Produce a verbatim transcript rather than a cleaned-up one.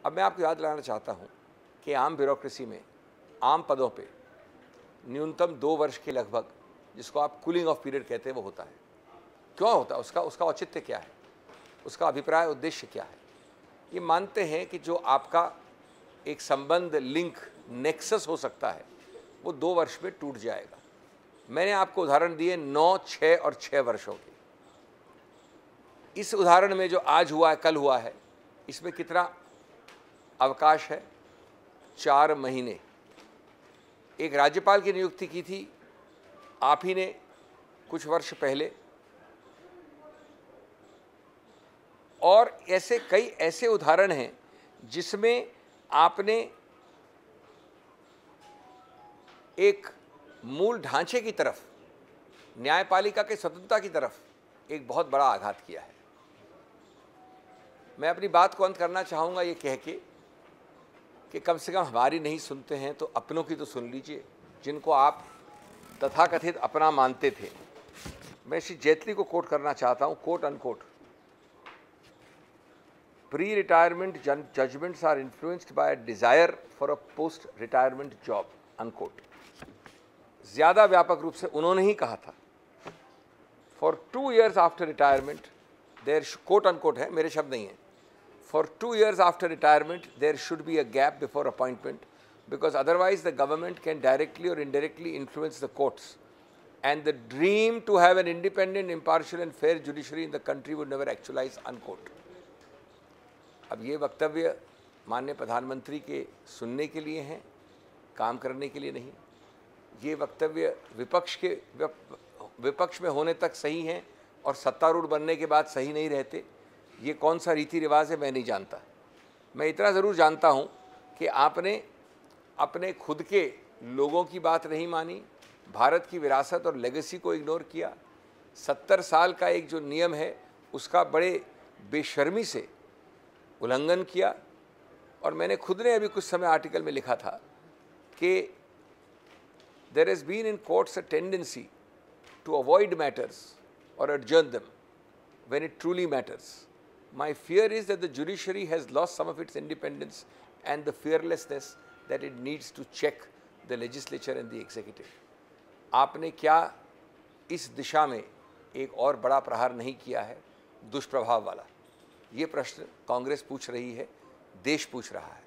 अब मैं आपको याद दिलाना चाहता हूँ कि आम ब्यूरोक्रेसी में आम पदों पे न्यूनतम दो वर्ष के लगभग, जिसको आप कूलिंग ऑफ पीरियड कहते हैं, वो होता है। क्यों होता है? उसका उसका औचित्य क्या है? उसका अभिप्राय, उद्देश्य क्या है? ये मानते हैं कि जो आपका एक संबंध, लिंक, नेक्सस हो सकता है, वो दो वर्ष में टूट जाएगा। मैंने आपको उदाहरण दिए नौ, छः और छः वर्षों के। इस उदाहरण में जो आज हुआ है, कल हुआ है, इसमें कितना अवकाश है? चार महीने। एक राज्यपाल की नियुक्ति की थी आप ही ने कुछ वर्ष पहले, और ऐसे कई ऐसे उदाहरण हैं जिसमें आपने एक मूल ढांचे की तरफ, न्यायपालिका के स्वतंत्रता की तरफ एक बहुत बड़ा आघात किया है। मैं अपनी बात को अंत करना चाहूँगा ये कह के कि कम से कम हमारी नहीं सुनते हैं तो अपनों की तो सुन लीजिए, जिनको आप तथाकथित अपना मानते थे। मैं श्री जेटली को कोट करना चाहता हूँ, quote unquote. Pre retirement judgments are influenced by a desire for a post retirement job, unquote. ज़्यादा व्यापक रूप से उन्होंने ही कहा था। For two years after retirement there, quote unquote है, मेरे शब्द नहीं हैं। For two years after retirement, there should be a gap before appointment, because otherwise the government can directly or indirectly influence the courts, and the dream to have an independent, impartial and fair judiciary in the country would never actualize, unquote. अब ये वक्तव्य माननीय प्रधानमंत्री के सुनने के लिए हैं, काम करने के लिए नहीं। ये वक्तव्य विपक्ष के विपक्ष में होने तक सही हैं और सत्तारूढ़ बनने के बाद सही नहीं रहते। ये कौन सा रीति रिवाज है मैं नहीं जानता। मैं इतना ज़रूर जानता हूँ कि आपने अपने खुद के लोगों की बात नहीं मानी, भारत की विरासत और लेगेसी को इग्नोर किया। सत्तर साल का एक जो नियम है उसका बड़े बेशर्मी से उल्लंघन किया। और मैंने खुद ने अभी कुछ समय आर्टिकल में लिखा था कि there has been in courts a tendency to avoid matters और adjourn them when it truly matters. My fear is that the judiciary has lost some of its independence and the fearlessness that it needs to check the legislature and the executive. आपने क्या इस दिशा में एक और बड़ा प्रहार नहीं किया है, दुष्प्रभाव वाला? ये प्रश्न कांग्रेस पूछ रही है, देश पूछ रहा है।